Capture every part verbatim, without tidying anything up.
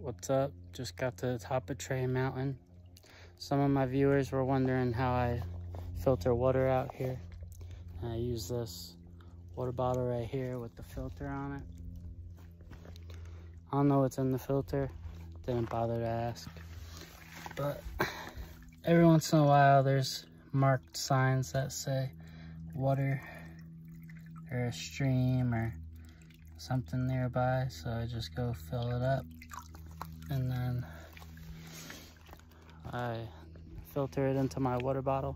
What's up? Just got to the top of Tray Mountain. Some of my viewers were wondering how I filter water out here. And I use this water bottle right here with the filter on it. I don't know what's in the filter. Didn't bother to ask. But every once in a while there's marked signs that say water or a stream or something nearby, so I just go fill it up and then I filter it into my water bottle.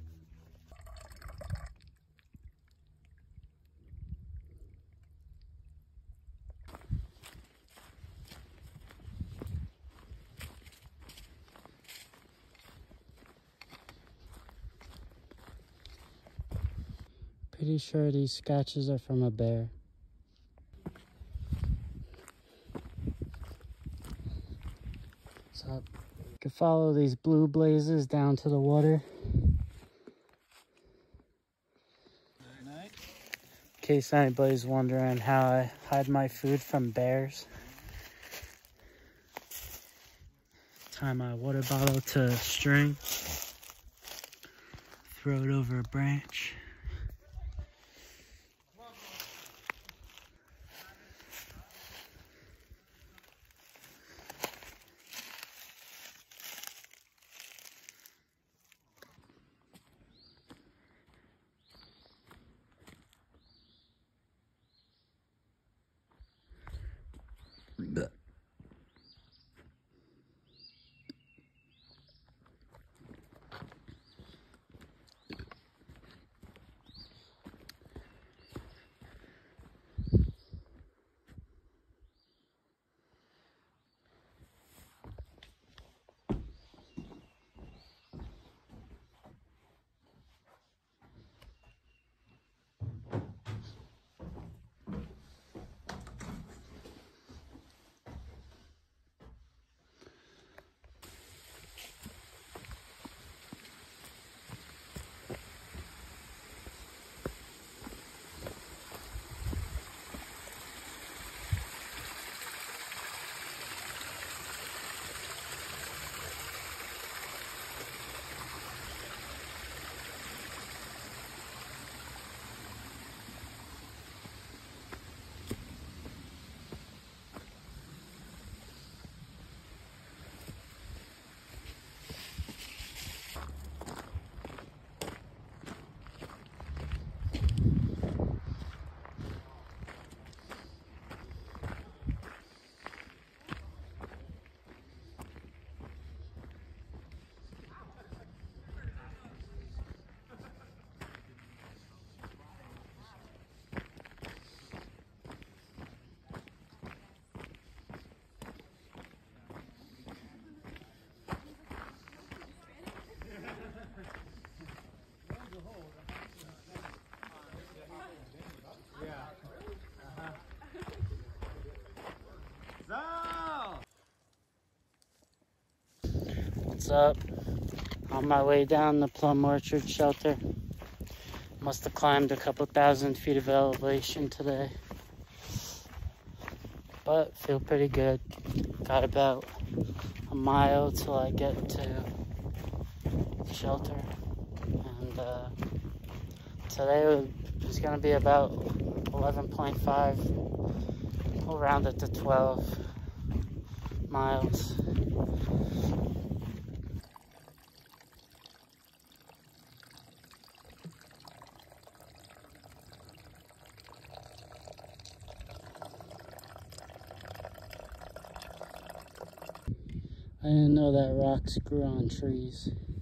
Pretty sure these scratches are from a bear. So you can follow these blue blazes down to the water. In case anybody's wondering how I hide my food from bears. Tie my water bottle to a string. Throw it over a branch. Blech. What's up? On my way down the Plum Orchard shelter. Must have climbed a couple thousand feet of elevation today. But feel pretty good. Got about a mile till I get to the shelter. And uh, today is going to be about eleven point five. We'll round it to twelve miles. I didn't know that rocks grew on trees.